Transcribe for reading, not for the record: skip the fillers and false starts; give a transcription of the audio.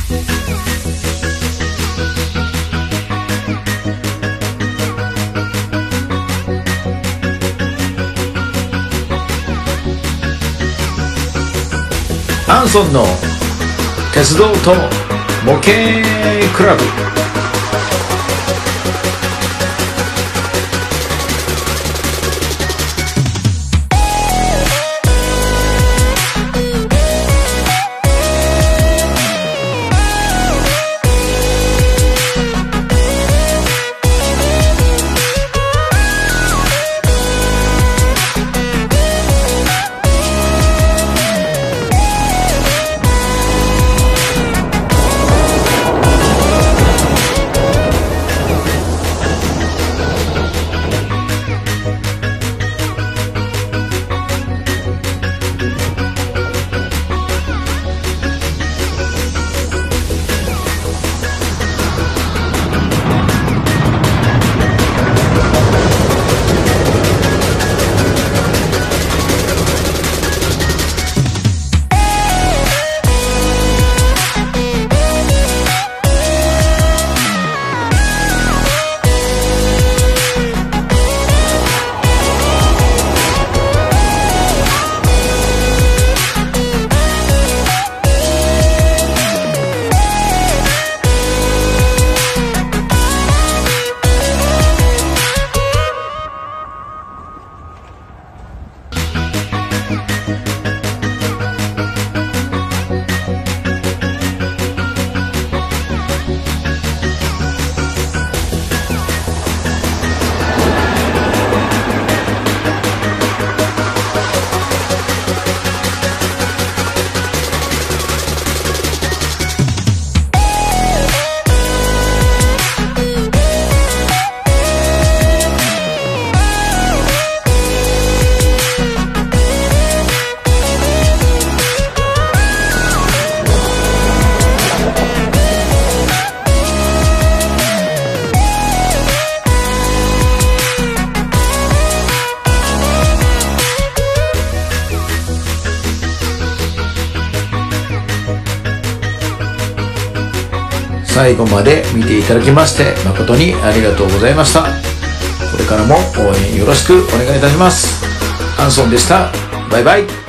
アンソンの鉄道と模型クラブ。最後まで見ていただきまして誠にありがとうございました。これからも応援よろしくお願いいたします。アンソンでした。バイバイ。